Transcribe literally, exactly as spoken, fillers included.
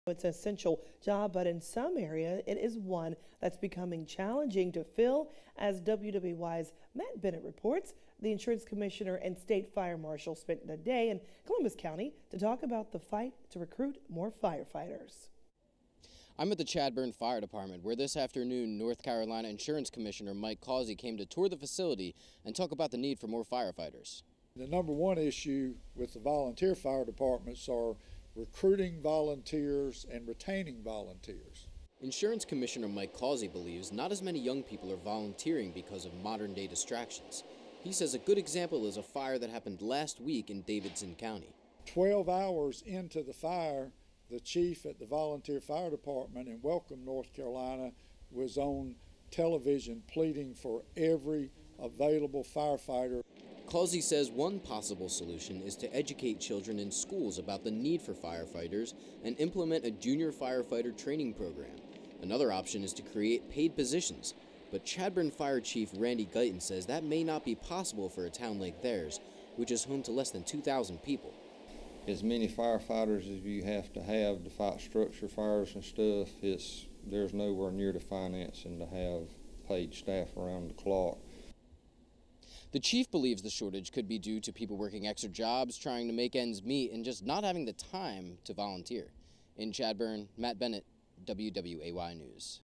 It's an essential job, but in some area, it is one that's becoming challenging to fill. As W W Y's Matt Bennett reports, the insurance commissioner and state fire marshal spent the day in Columbus County to talk about the fight to recruit more firefighters. I'm at the Chadbourn Fire Department, where this afternoon North Carolina Insurance Commissioner Mike Causey came to tour the facility and talk about the need for more firefighters. The number one issue with the volunteer fire departments are recruiting volunteers and retaining volunteers. Insurance Commissioner Mike Causey believes not as many young people are volunteering because of modern-day distractions. He says a good example is a fire that happened last week in Davidson County. Twelve hours into the fire, the chief at the volunteer fire department in Welcome, North Carolina, was on television pleading for every available firefighter. Causey says one possible solution is to educate children in schools about the need for firefighters and implement a junior firefighter training program. Another option is to create paid positions, but Chadbourn Fire Chief Randy Guyton says that may not be possible for a town like theirs, which is home to less than two thousand people. As many firefighters as you have to have to fight structure fires and stuff, it's, there's nowhere near the financing to have paid staff around the clock. The chief believes the shortage could be due to people working extra jobs, trying to make ends meet, and just not having the time to volunteer. In Chadbourn, Matt Bennett, W W A Y News.